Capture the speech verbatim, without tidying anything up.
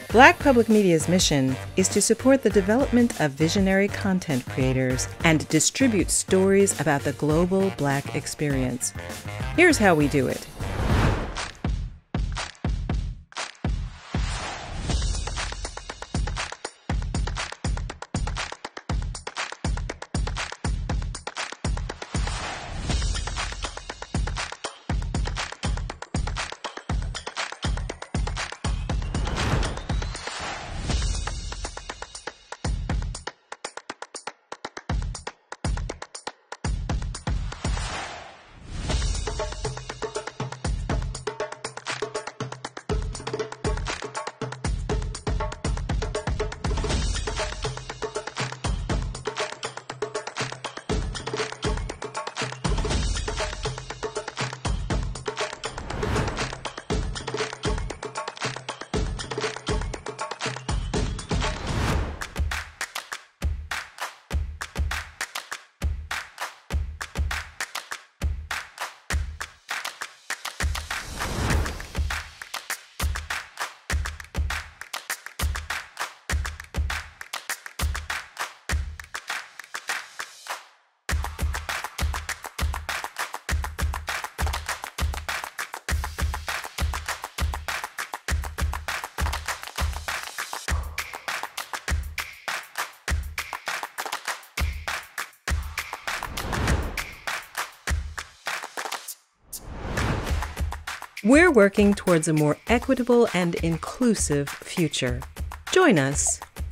Black Public Media's mission is to support the development of visionary content creators and distribute stories about the global Black experience. Here's how we do it. We're working towards a more equitable and inclusive future. Join us